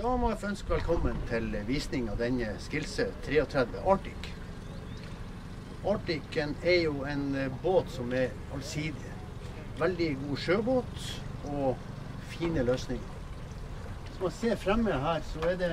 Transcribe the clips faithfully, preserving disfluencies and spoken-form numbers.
Da må jeg få ønske velkommen til visning av denne Skilse treogtredve Arctic. Arcticen er jo en båt som er allsidig. Veldig god sjøbåt og fine løsninger. Som man ser fremme her, så er det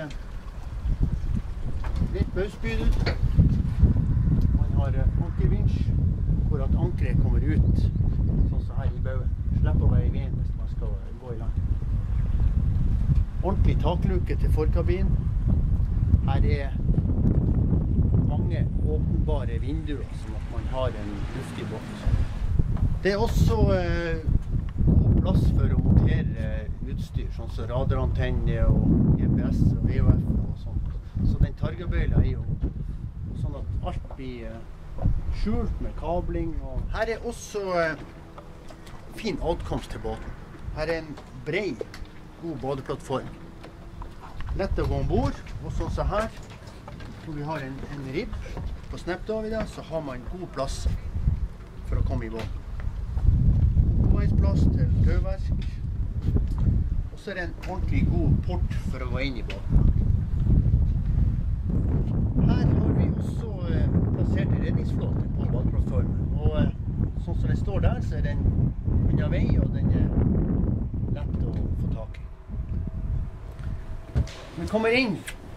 litt bausbyd ut. Man har ankervinsj, hvor at ankeret kommer ut, sånn som her i bauen. Slipper å være i veien hvis man skal gå i land. Ordentlig takluke til forkabin. Her er mange åpenbare vinduer, sånn at man har en luftig båt. Det er også eh, god plass for å montere utstyr, sånn som radarantenne og G P S og V H F og sånt. Så den targabøyla er jo sånn at alt blir eh, skjult med kabling. Og her er også eh, fin adkomst til båten. Her er en bred god badeplattform. Lett å gå ombord, og sånn som her, hvor vi har en, en ribb på Snepdavida, så har man god plass for å komme i båten. Oppbevarsplass til tøvverk, og så er det en ordentlig god port for å gå inn i båten. Her har vi også eh, plassert en redningsflåte på badeplattformen, og eh, sånn som den står der, så er den unna vei, og den er lett å få tak i. Vi kommer inn.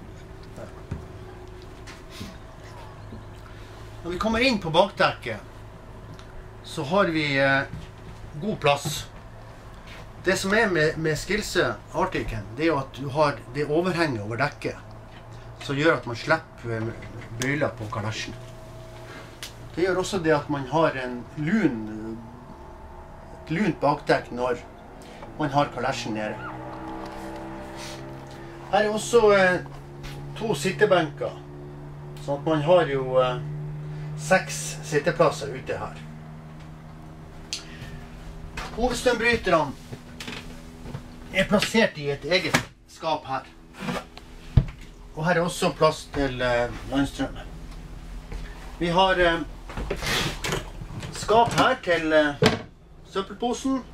Når vi kommer inn på bakdekket, så har vi eh, god plass. Det som er med, med Skilse Arcticen, det er jo at du har det overhenget over dekket, som gjør at man slipper bøyler på kalesjen. Det gjør også det at man har en lun, et lunt bakdekk når man har kalesjen nede. Her er også eh, to sittebenker, sånn at man har jo eh, seks sitteplasser ute her. Hovedstrømbryterne er plassert i et eget skap her. Og her er også plass til eh, landstrømmen. Vi har eh, skap her til eh, søppelposen.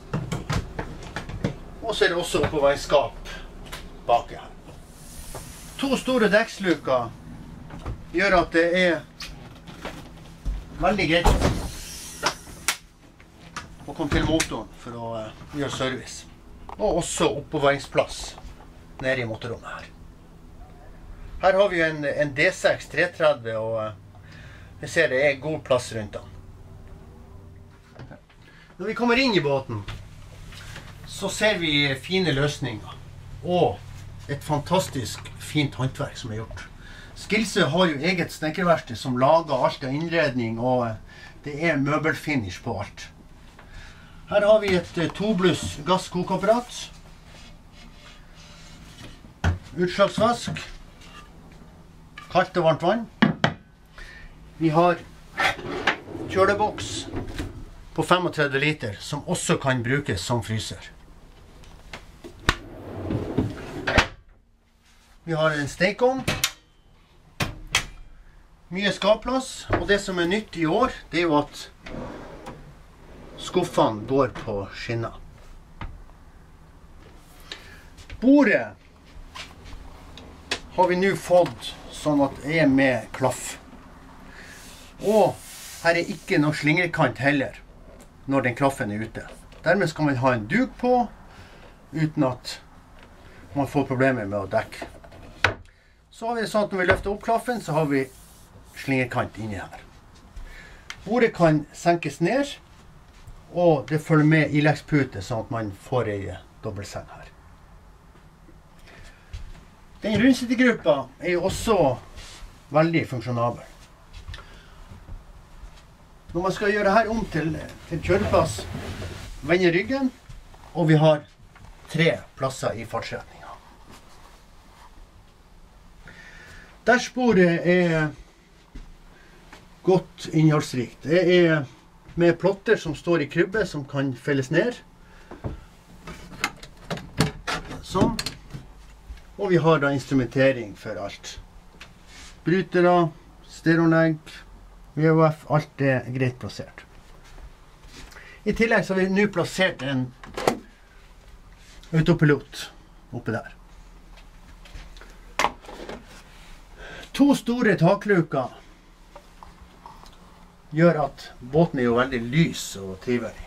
Og så er det også oppbevaringsskap bak her. To store dekksluker gjør at det er veldig greit å komme til motoren for å uh, gjøre service. Og også oppbevaringsplass nede i motorrommet her. Her har vi en, en D seks tre tretti, og uh, vi ser det er god plass rundt den. Når vi kommer inn i båten, så ser vi fine løsninger og et fantastisk fint håndverk som er gjort. Skilse har jo eget snekkerverksted som lager alt av innredning, og det er møbelfinish på alt. Her har vi et tobluss gasskokeapparat, utslagsvask, kaldt og varmt vann. Vi har kjøleboks på femogtredve liter, som også kan brukes som fryser. Vi har en stekeovn, mye skapplass, og det som er nytt i år, det er jo at skuffene går på skinner. Bordet har vi nå fått sånn at det er med klaff. Og her er ikke noe slingerkant heller, når den klaffen er ute. Dermed skal man ha en duk på, uten at man får problemer med å dekke. Så har vi det sånn at når vi løfter opp klaffen, så har vi slingerkant inni her. Bordet kan senkes ned, og det følger med illeggspute, sånn at man får en dobbeltseng her. Den rundsittegruppa er jo også veldig funksjonabel. Når man skal gjøre her om til, til kjøreplass, vender ryggen, og vi har tre plasser i fartsretninga. Dashbordet er godt innholdsrikt. Det er med plotter som står i krybbe, som kan felles ned. Sånn. Og vi har da instrumentering for alt. Brytere, stereoanlegg, V H F, alt er greit plassert. I tillegg så har vi nå plassert en autopilot oppe der. To store takluker gjør at båten er jo veldig lys og trivelig.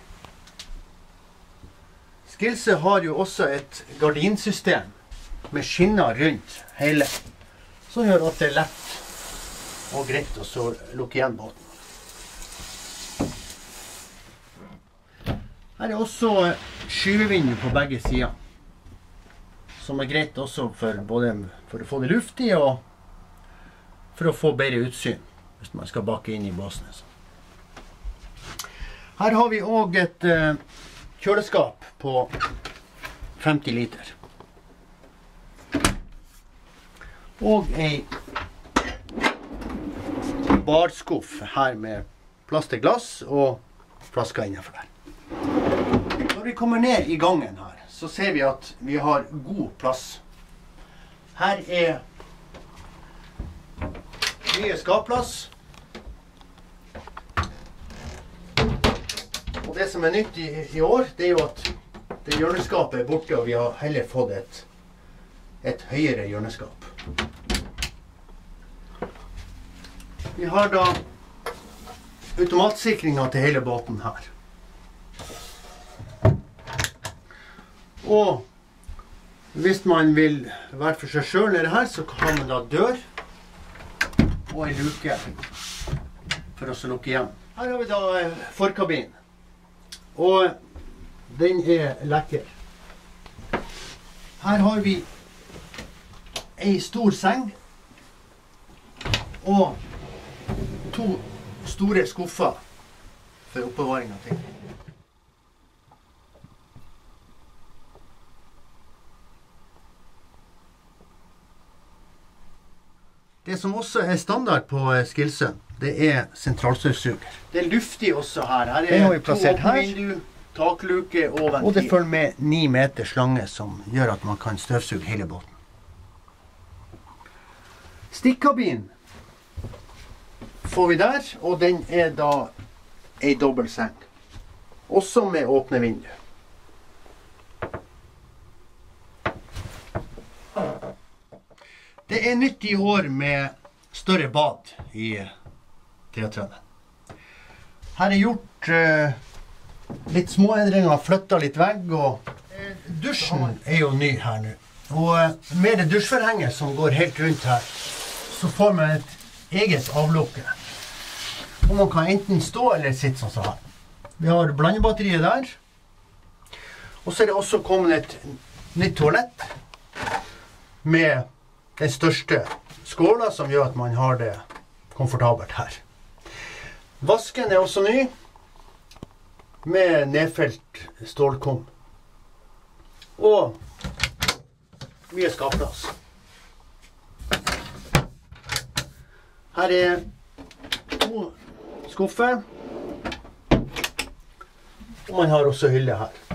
Skilse har jo også et gardinsystem med skinner rundt hele, som gjør at det er lett og greit å så lukke igjen båten. Her er også skyvevindu på begge sider, som er greit også for, både for å få det luftig og for å få bedre utsyn hvis man skal bake inn i båsen. Her har vi også et uh, kjøleskap på femti liter. Og en barskuff her med plass til glass og flasker innenfor der. Når vi kommer ned i gangen her, så ser vi at vi har god plass. Her er mye skapplass. Og det som er nytt i, i år, det er jo at det hjørneskapet er borte, og vi har heller fått et, et høyere hjørneskap. Vi har da automatsikringen til hele båten her. Og hvis man vil være for seg selv nede her, så har man da dør og en luke for å lukke igjen. Her har vi da forkabinen. Og den er lekker. Her har vi en stor seng og to store skuffer for oppbevaring av ting. Det som også er standard på Skilse, det er sentralstøvsuger. Det er luftig også her. Her er to åpne vindu, takluke og ventil. Og det følger med ni meter slange som gjør at man kan støvsuge hele båten. Stikkabinen får vi der, og den er da en dobbelt seng. Også med åpne vindu. Det er nytt i år med større bad i Teatrene. Her er gjort uh, litt små endringer, flyttet litt vegg, og uh, dusjen er jo ny her nå. Og uh, med det dusjforhenget som går helt rundt her, så får man et eget avlukke. Og man kan enten stå eller sitte sånn som her. Vi har blandebatteriet der. Og så er det også kommet et nytt toalett med den største skåla som gjør at man har det komfortabelt her. Vasken er også ny, med nedfelt stålkom. Og mye skapplass. Her er to skuffer, og man har også hylle her.